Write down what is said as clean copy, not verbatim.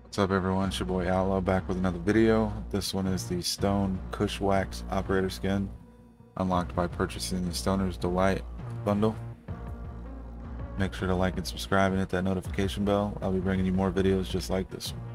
What's up everyone, it's your boy Outlaw back with another video. This one is the Stone Kushwacked operator skin, unlocked by purchasing the Stoner's Delight bundle. Make sure to like and subscribe and hit that notification bell. I'll be bringing you more videos just like this one.